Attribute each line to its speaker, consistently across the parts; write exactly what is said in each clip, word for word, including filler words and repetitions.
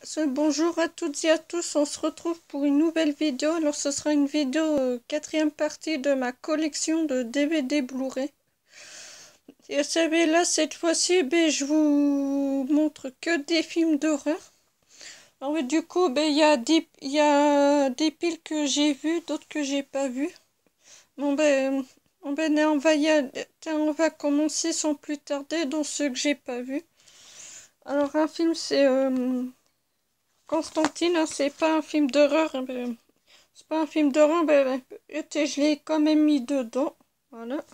Speaker 1: Ce- Bonjour à toutes et à tous, on se retrouve pour une nouvelle vidéo. Alors ce sera une vidéo euh, quatrième partie de ma collection de D V D Blu-ray. Et vous savez là cette fois-ci ben, je vous montre que des films d'horreur. Alors du coup ben, il y a des, il y a des piles que j'ai vues, d'autres que j'ai pas vues. Bon ben, on, ben, on, va y aller. On va commencer sans plus tarder dans ceux que j'ai pas vus. Alors un film c'est... Euh, Constantine, hein, c'est pas un film d'horreur. Hein, ben, c'est pas un film d'horreur, ben, ben, je l'ai quand même mis dedans. Voilà.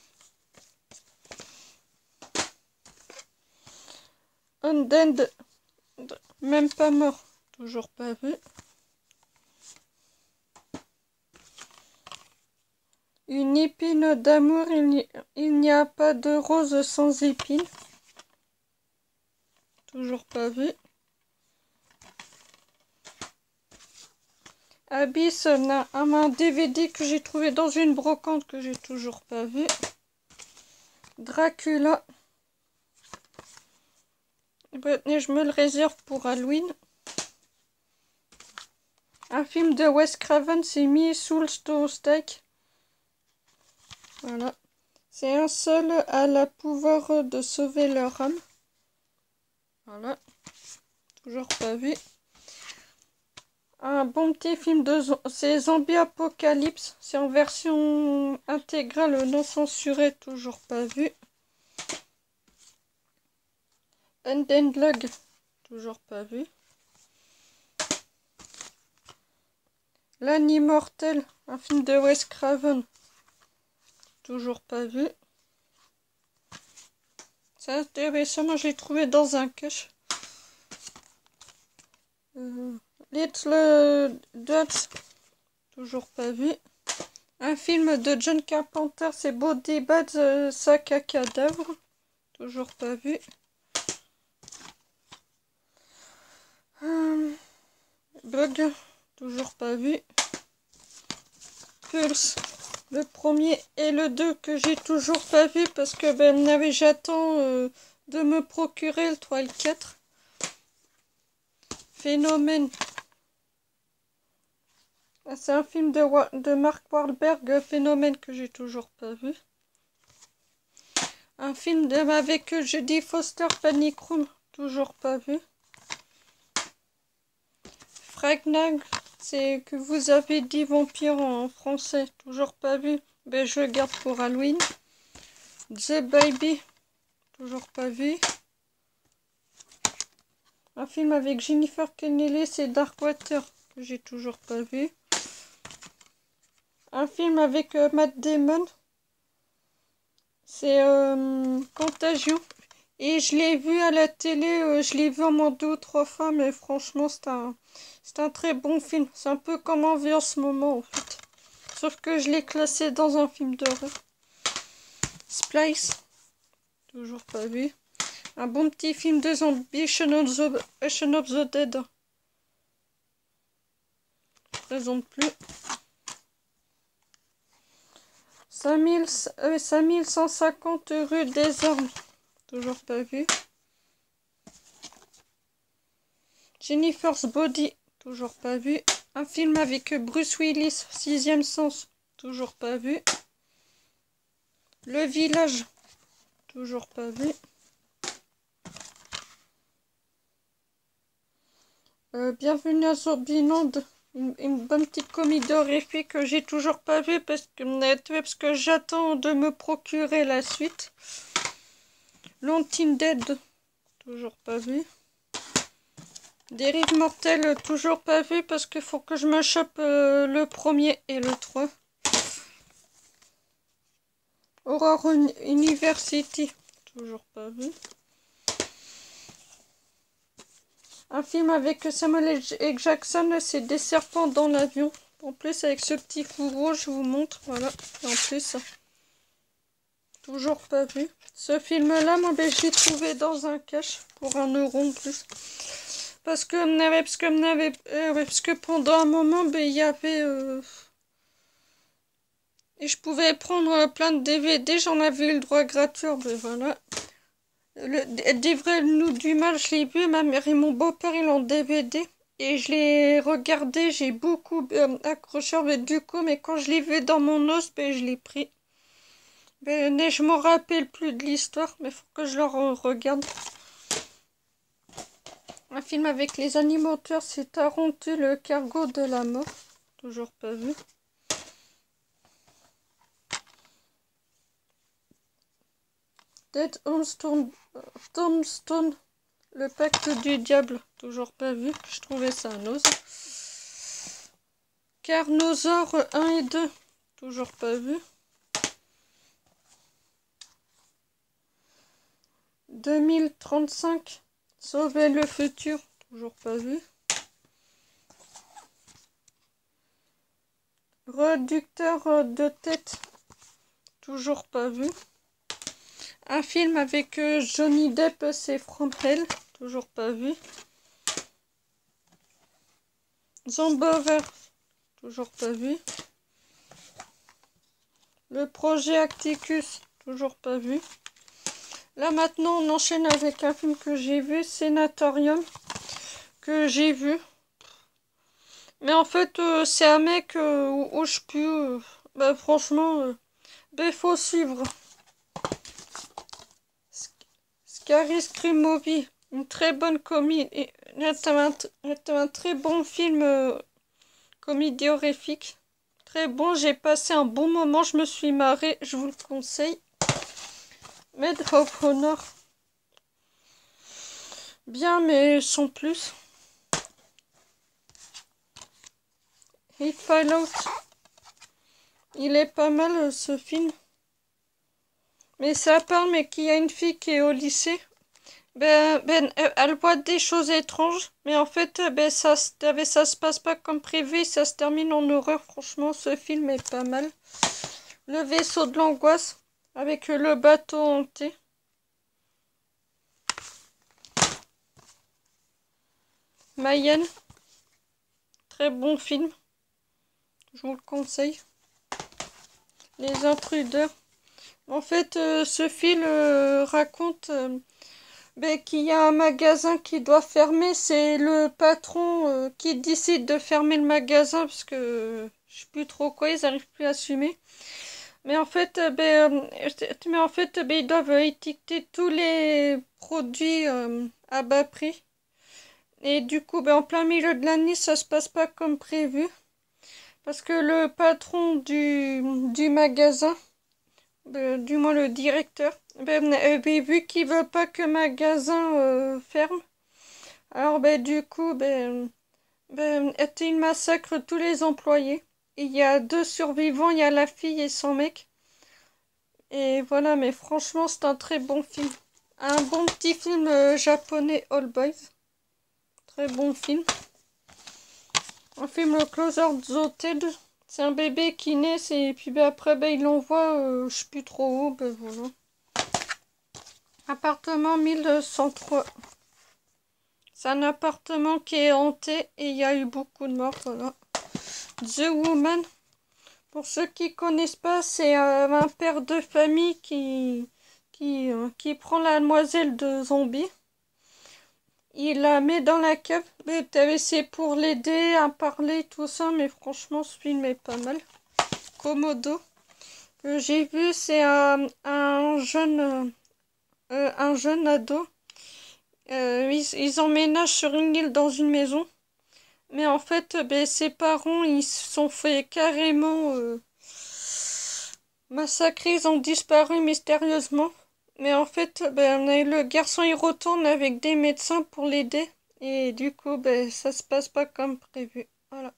Speaker 1: Undead, même pas mort, toujours pas vu. Une épine d'amour, il n'y a pas de rose sans épine. Toujours pas vu. Abyss, un, un D V D que j'ai trouvé dans une brocante que j'ai toujours pas vu. Dracula. Ben, je me le réserve pour Halloween. Un film de Wes Craven, c'est mis sous le steak. Voilà. C'est un seul à la pouvoir de sauver leur âme. Voilà. Toujours pas vu. Un bon petit film de... C'est Zombie Apocalypse. C'est en version intégrale non censurée. Toujours pas vu. Undead Log. Toujours pas vu. L'Animmortel. Un film de Wes Craven. Toujours pas vu. Ça, récemment, je l'ai trouvé dans un cache. Euh, Little Dots. Toujours pas vu. Un film de John Carpenter, c'est Body Bags, euh, sac à cadavre. Toujours pas vu. Euh, Bug. Toujours pas vu. Pulse. Le premier et le deux que j'ai toujours pas vu parce que ben, j'attends euh, de me procurer le trois et le quatre. Phénomène. C'est un film de, de Mark Wahlberg, Phénomène, que j'ai toujours pas vu. Un film de, avec Jodie Foster, Panic Room, toujours pas vu. Fragnak, c'est que vous avez dit vampire en français, toujours pas vu. Ben je le garde pour Halloween. The Baby, toujours pas vu. Un film avec Jennifer Connelly, c'est Darkwater, que j'ai toujours pas vu. Un film avec euh, Matt Damon, c'est euh, Contagion. Et je l'ai vu à la télé, euh, je l'ai vu au moins deux ou trois fois, mais franchement, c'est un, c'est un très bon film. C'est un peu comme on vit en ce moment, en fait. Sauf que je l'ai classé dans un film d'horreur. Splice, toujours pas vu. Un bon petit film de zombies, Shaun of the, Shaun of the Dead. Je présente plus. cinq mille, euh, cinq mille cent cinquante rue des Ormes. Toujours pas vu. Jennifer's Body. Toujours pas vu. Un film avec Bruce Willis. Sixième sens. Toujours pas vu. Le Village. Toujours pas vu. Euh, Bienvenue à Zombieland. Une, une bonne petite comédie horrifique que j'ai toujours pas vue parce que, parce que j'attends de me procurer la suite. L'Haunting Dead. Toujours pas vu. Dérive mortelle, toujours pas vu parce qu'il faut que je me chope euh, le premier et le trois. Horror University, toujours pas vu. Un film avec Samuel L. Jackson, c'est Des serpents dans l'avion. En plus, avec ce petit fourreau, je vous montre, voilà. En plus, toujours pas vu. Ce film-là, moi, ben, je l'ai trouvé dans un cache pour un euro en plus. Parce que, parce que, euh, parce que pendant un moment, ben, il y avait... Euh, et je pouvais prendre plein de D V D, j'en avais eu le droit gratuit, ben voilà. Le Livrez-nous du mal, je l'ai vu, ma mère et mon beau-père, ils l'ont D V D. Et je l'ai regardé, j'ai beaucoup euh, accroché, mais du coup, mais quand je l'ai vu dans mon os, ben, je l'ai pris. Ben, mais je me rappelle plus de l'histoire, mais faut que je le re regarde. Un film avec les animateurs, c'est Tarantu, le cargo de la mort. Toujours pas vu. Dead Tombstone, Tombstone, le pacte du diable. Toujours pas vu. Je trouvais ça un os. Carnosaure un et deux. Toujours pas vu. deux mille trente-cinq. Sauver le futur. Toujours pas vu. Réducteur de tête. Toujours pas vu. Un film avec euh, Johnny Depp, c'est From Hell. Toujours pas vu. Zombover. Toujours pas vu. Le projet Acticus. Toujours pas vu. Là maintenant on enchaîne avec un film que j'ai vu, Sénatorium, que j'ai vu. Mais en fait euh, c'est un mec euh, où, où je peux... Euh, bah franchement, euh, bah, faut suivre. Scary Scream Movie, une très bonne comédie, un, un très bon film, euh, comédie horrifique. Très bon, j'ai passé un bon moment, je me suis marrée, je vous le conseille. Medal of Honor. Bien, mais sans plus. It Follows. Il est pas mal ce film. Mais ça parle, mais qu'il y a une fille qui est au lycée. Ben, ben, elle voit des choses étranges. Mais en fait, ben, ça, ça se passe pas comme prévu. Ça se termine en horreur. Franchement, ce film est pas mal. Le vaisseau de l'angoisse. Avec le bateau hanté. Mayenne. Très bon film. Je vous le conseille. Les intruders. En fait, euh, ce film euh, raconte euh, ben, qu'il y a un magasin qui doit fermer. C'est le patron euh, qui décide de fermer le magasin parce que euh, je sais plus trop quoi, ils n'arrivent plus à assumer. Mais en fait, euh, ben, euh, mais en fait ben, ils doivent étiqueter tous les produits euh, à bas prix. Et du coup, ben, en plein milieu de l'année, ça se passe pas comme prévu. Parce que le patron du, du magasin, ben, du moins le directeur, ben, euh, ben, vu qu'il veut pas que le magasin euh, ferme, alors ben, du coup, ben, ben, il massacre tous les employés. Il y a deux survivants, il y a la fille et son mec. Et voilà, mais franchement, c'est un très bon film. Un bon petit film euh, japonais, All Boys. Très bon film. Un film le Closer Zoted. C'est un bébé qui naît, et puis ben, après ben, il l'envoie, euh, je sais plus trop où, ben voilà. Appartement mille cent trois. C'est un appartement qui est hanté et il y a eu beaucoup de morts, voilà. The Woman. Pour ceux qui connaissent pas, c'est euh, un père de famille qui, qui, euh, qui prend la demoiselle de zombie. Il la met dans la cave. C'est pour l'aider à parler, tout ça. Mais franchement, ce film est pas mal. Komodo. Que j'ai vu, c'est un, un jeune euh, un jeune ado. Euh, ils, ils emménagent sur une île dans une maison. Mais en fait, ben, ses parents, ils se sont fait carrément euh, massacrer. Ils ont disparu mystérieusement. Mais en fait, ben, le garçon, il retourne avec des médecins pour l'aider. Et du coup, ben, ça se passe pas comme prévu. Voilà.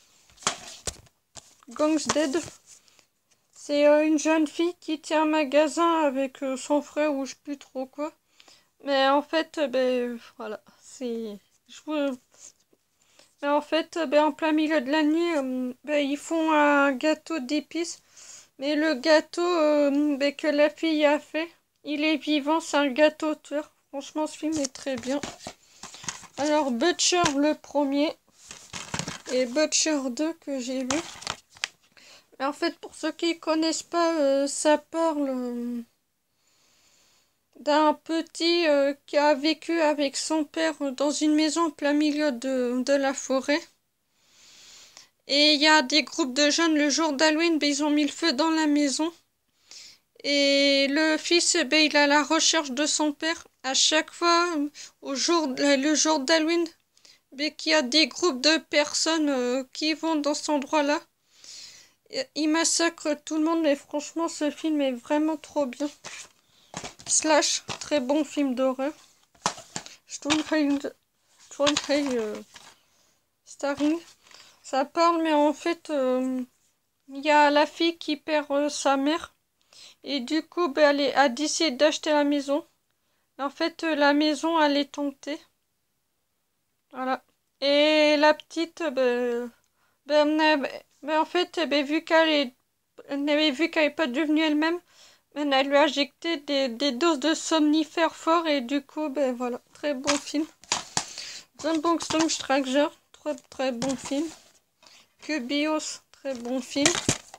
Speaker 1: Gang's Dead. C'est euh, une jeune fille qui tient un magasin avec euh, son frère ou je sais plus trop quoi. Mais en fait, ben voilà. C'est... Je vous... Mais en fait, ben, en plein milieu de la nuit, euh, ben, ils font un gâteau d'épices. Mais le gâteau euh, ben, que la fille a fait, il est vivant, c'est un gâteau tueur. Franchement, ce film est très bien. Alors, Butcher le premier et Butcher deux que j'ai vu. Mais en fait, pour ceux qui connaissent pas, euh, ça parle euh, d'un petit euh, qui a vécu avec son père dans une maison en plein milieu de, de la forêt. Et il y a des groupes de jeunes le jour d'Halloween, ben, ils ont mis le feu dans la maison. Et le fils, ben, il est à la recherche de son père. À chaque fois, au jour, le jour d'Halloween, ben, qu'il y a des groupes de personnes euh, qui vont dans cet endroit-là. Il massacre tout le monde, mais franchement, ce film est vraiment trop bien. Slash, très bon film d'horreur. Stonehenge, Stonehenge euh, Starring. Ça parle, mais en fait, il euh, y a la fille qui perd euh, sa mère. Et du coup, ben, elle est, a décidé d'acheter la maison. Et en fait, euh, la maison, elle est tentée. Voilà. Et la petite, ben, ben, ben, ben, en fait, ben, vu qu'elle est, ben, vu qu'elle n'est pas devenue elle-même, ben, elle lui a injecté des, des doses de somnifères forts. Et du coup, ben voilà, très bon film. The Bronx Stranger, très très bon film. Cubios, très bon film.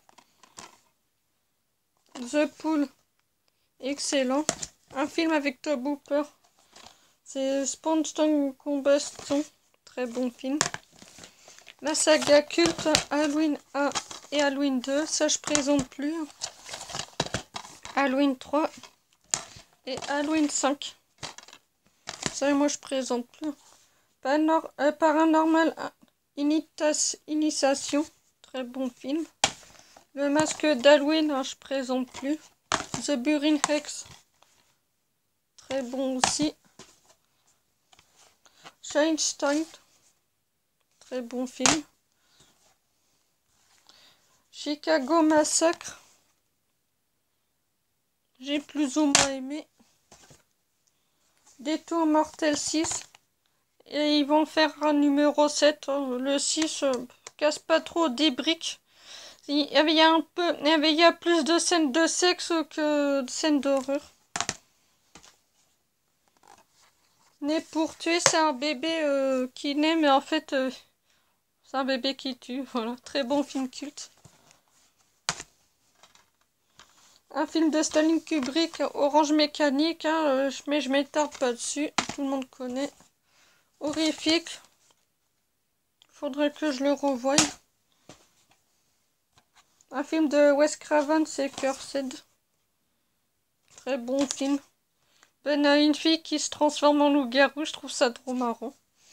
Speaker 1: The Pool, excellent. Un film avec Tobe Hooper. C'est Sponge Combustion, très bon film. La saga culte Halloween un et Halloween deux, ça je présente plus. Halloween trois et Halloween cinq. Ça moi je présente plus. Panor euh, Paranormal Initiation, très bon film. Le masque d'Halloween, hein, je présente plus. The Burin Hex, très bon aussi. Change Time, très bon film. Chicago Massacre, j'ai plus ou moins aimé. Détour Mortel six, et ils vont faire un numéro sept. Le six euh, casse pas trop des briques. Il y avait un peu, il y avait, il y a plus de scènes de sexe que de scènes d'horreur. Né pour tuer, c'est un bébé euh, qui naît, mais en fait, euh, c'est un bébé qui tue. Voilà, très bon film culte. Un film de Stanley Kubrick, Orange Mécanique, hein, euh, mais je m'étarde pas dessus, tout le monde connaît. Horrifique. Faudrait que je le revoie. Un film de Wes Craven, c'est Cursed. Très bon film. Ben, a une fille qui se transforme en loup-garou, je trouve ça trop marrant.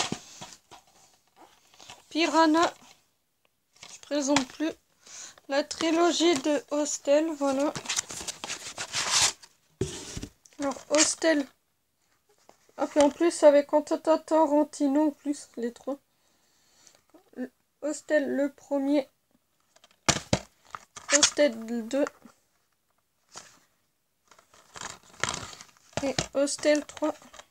Speaker 1: Piranha, je présente plus. La trilogie de Hostel, voilà. Alors, Hostel. Ah, puis en plus, avec Quentin Tarantino, en plus, les trois. Hostel, le premier. Hostel deux. Et Hostel trois.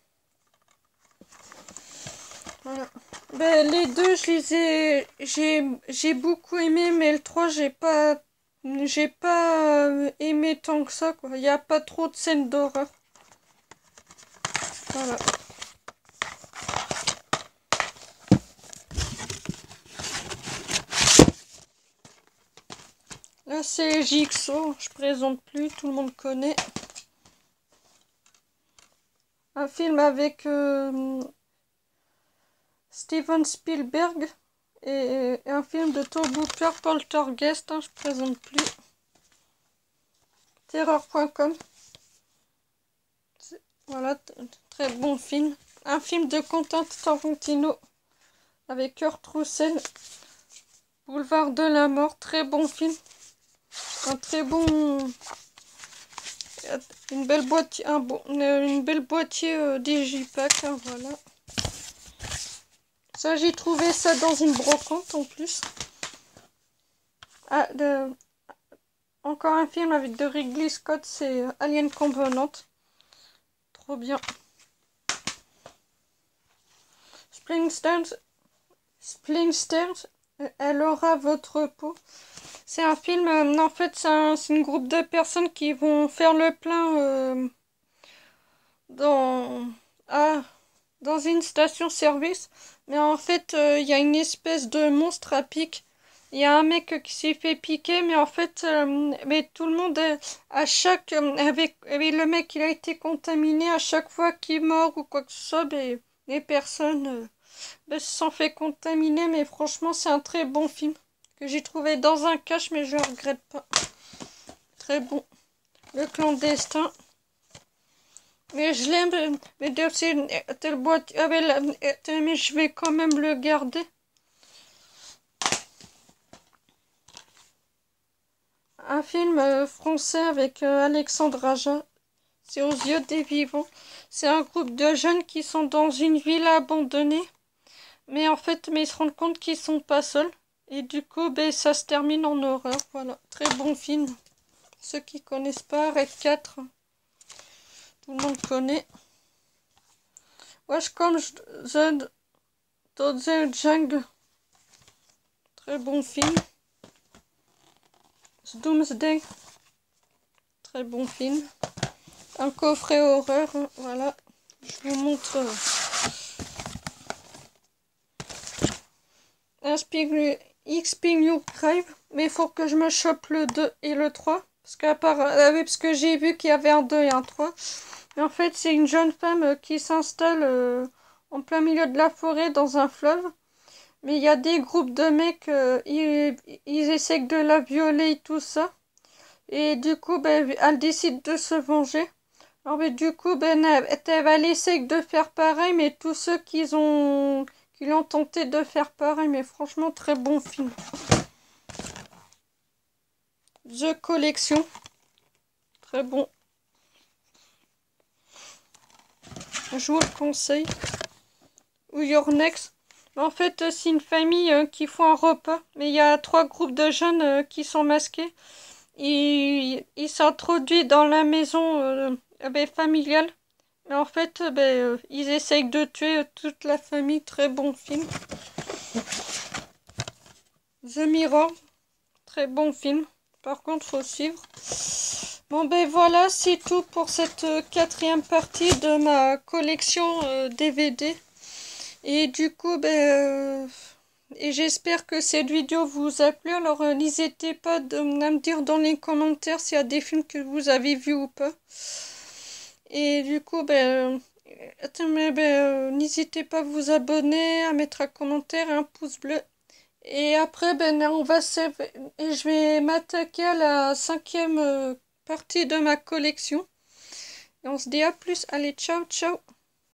Speaker 1: Voilà. Ben, les deux, je les ai... J'ai, j'ai beaucoup aimé, mais le trois, j'ai pas... J'ai pas aimé tant que ça, quoi. Il n'y a pas trop de scènes d'horreur. Voilà. Là, c'est Jigsaw. Je présente plus, tout le monde connaît. Un film avec euh, Steven Spielberg et, et un film de Tobe Hooper, Poltergeist, hein, je présente plus. Terreur point com. Voilà, très bon film. Un film de Quentin Tarantino avec Kurt Russell, Boulevard de la Mort, très bon film. Un très bon... Une belle boîtier, un bon, une belle boîtier euh, Digipack, hein, voilà. Ça, j'ai trouvé ça dans une brocante en plus. Ah, de... Encore un film avec de Ridley Scott, c'est Alien Covenant. Trop bien. Springsters, Springsters, elle aura votre peau. C'est un film, euh, en fait, c'est un, un groupe de personnes qui vont faire le plein euh, dans, ah, dans une station-service. Mais en fait, il euh, y a une espèce de monstre à pic. il y a un mec qui s'est fait piquer, mais en fait, euh, mais tout le monde, euh, à chaque, euh, avec, avec le mec, il a été contaminé à chaque fois qu'il mord ou quoi que ce soit, ben, les personnes euh, ben, se sont fait contaminer, mais franchement, c'est un très bon film que j'ai trouvé dans un cache, mais je le regrette pas. Très bon. Le clandestin. Mais je l'aime, mais c'est telle boîte, ah, mais, la- mais je vais quand même le garder. Un film euh, français avec euh, Alexandre Aja. C'est Aux yeux des vivants. C'est un groupe de jeunes qui sont dans une ville abandonnée. Mais en fait, mais ils se rendent compte qu'ils sont pas seuls. Et du coup, ben, ça se termine en horreur. Voilà. Très bon film. Ceux qui connaissent pas, Red quatre. Tout le monde connaît. Wesh comme The Jungle. Très bon film. Doomsday. Très bon film. Un coffret horreur. Hein, voilà. Je vous montre. Un X P New Crave. Mais il faut que je me chope le deux et le trois. Parce qu'à part, euh, oui, parce que j'ai vu qu'il y avait un deux et un trois. Mais en fait, c'est une jeune femme euh, qui s'installe euh, en plein milieu de la forêt dans un fleuve. Mais il y a des groupes de mecs, euh, ils, ils essaient de la violer et tout ça. Et du coup, ben, elle décide de se venger. Alors, ben, du coup, ben, elle, elle va essayer de faire pareil, mais tous ceux qui ont, qui l'ont tenté de faire pareil, mais franchement, très bon film. The Collection. Très bon. Je vous le conseille. Ou Your Next. En fait, c'est une famille euh, qui font un repas. Mais il y a trois groupes de jeunes euh, qui sont masqués. Il, il s'introduit dans la maison euh, ben, familiale. Mais en fait, ben, euh, ils essayent de tuer euh, toute la famille. Très bon film. The Mirror. Très bon film. Par contre, faut suivre. Bon ben voilà, c'est tout pour cette euh, quatrième partie de ma collection euh, D V D. Et du coup, ben... Euh, et j'espère que cette vidéo vous a plu. Alors euh, n'hésitez pas de, à me dire dans les commentaires s'il y a des films que vous avez vus ou pas. Et du coup, ben, euh, ben euh, n'hésitez pas à vous abonner, à mettre un commentaire et un pouce bleu. Et après, ben, on va et je vais m'attaquer à la cinquième euh, partie de ma collection. Et on se dit à plus. Allez, ciao, ciao.